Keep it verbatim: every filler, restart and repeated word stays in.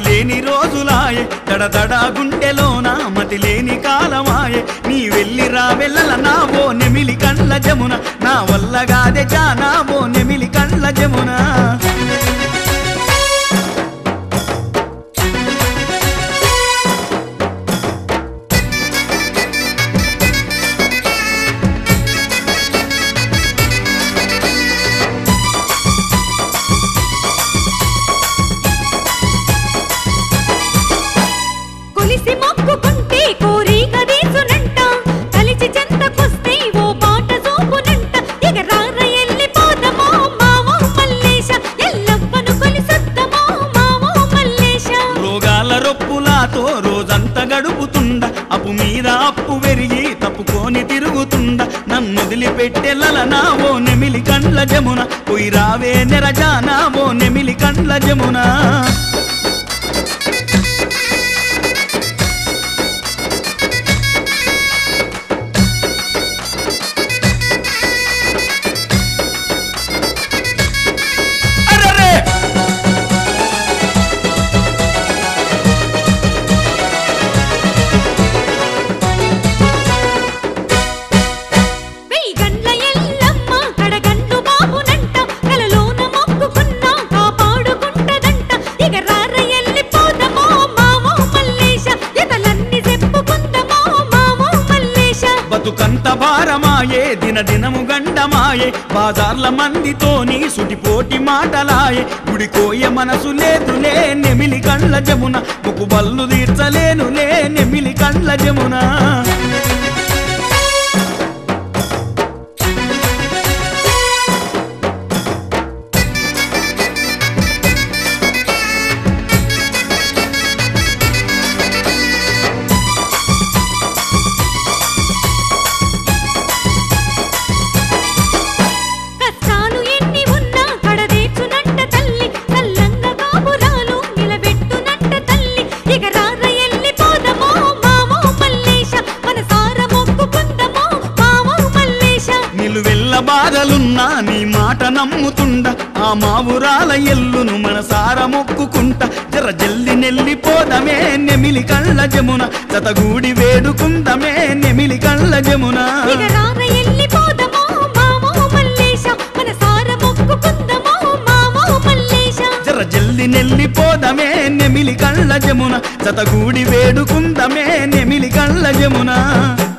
లేని రోజులాయే దడదడ గుండెలోన మతి లేని కాలమాయే నీ వెళ్ళి రా వెళ్ళల నావో నెమిలి కండ్ల జమున నా వల్ల గాదే జానావో నెమిలి కండ్ల జమున రోజంతా గడుపుతుండ అప్పు మీద అప్పు వెరిగి తప్పుకొని తిరుగుతుండ నన్నొదిలిపెట్టెల్ల నావో నెమిలి కండ్ల జమున పోయి రావే నెరజానావో నెమిలి కండ్ల జమున బతుకంత భారమాయే దిన దినము గండమాయే బాజార్ల మందితోని సుటిపోటి మాటలాయే గుడికోయ మనసు లేదులే నెమిలి కండ్ల జమున ముకు బల్లు తీర్చలేనులే నెమిలి కండ్ల జమున బాధలున్నా నీ మాట నమ్ముతుండ ఆ మావురాల ఎల్లును మనసార మొక్కుకుంట జర జల్ది నెల్లిపోదమే నెమిలి కండ్ల జమున జతగూడి వేడుకుందమే నెమిలి కండ్ల జమున జర జల్ది నెల్లిపోదమే నెమిలి కండ్ల జమున జతగూడి వేడుకుందమే నెమిలి కండ్ల జమున